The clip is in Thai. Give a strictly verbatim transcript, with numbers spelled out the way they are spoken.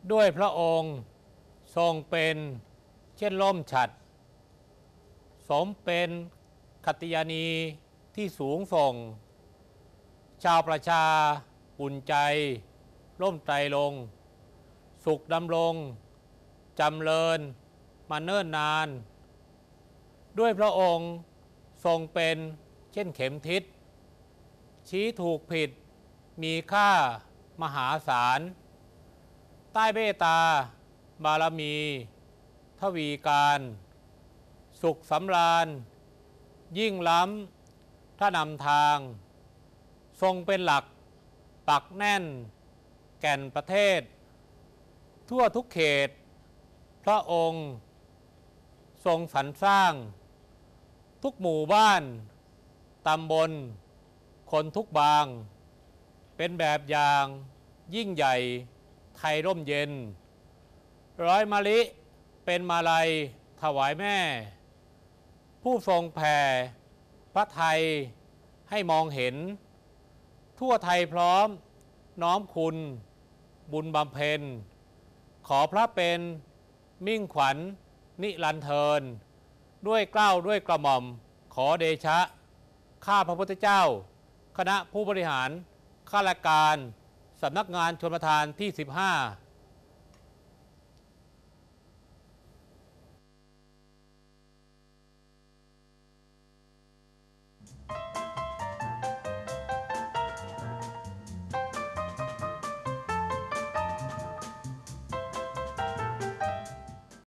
ด้วยพระองค์ทรงเป็นเช่นร่มฉัตรสมเป็นขัตติยานีที่สูงส่งชาวประชาอุ่นใจร่มไตรลงสุขดำรงจำเริญมาเนิ่นนานด้วยพระองค์ทรงเป็นเช่นเข็มทิศชี้ถูกผิดมีค่ามหาศาลใต้เมตตาบารมีทวีการสุขสำราญยิ่งล้ำถ้านำทางทรงเป็นหลักปักแน่นแก่นประเทศทั่วทุกเขตพระองค์ทรงสรรสร้างทุกหมู่บ้านตำบลคนทุกบางเป็นแบบอย่างยิ่งใหญ่ไทยร่มเย็นร้อยมะลิเป็นมาลัยถวายแม่ผู้ทรงแผ่พระไทยให้มองเห็นทั่วไทยพร้อมน้อมคุณบุญบำเพ็ญขอพระเป็นมิ่งขวัญนิรันดร์เทินด้วยเกล้าด้วยกระหม่อมขอเดชะข้าพระพุทธเจ้าคณะผู้บริหารข้าราชการสำนักงานชลประทานที่สิบห้า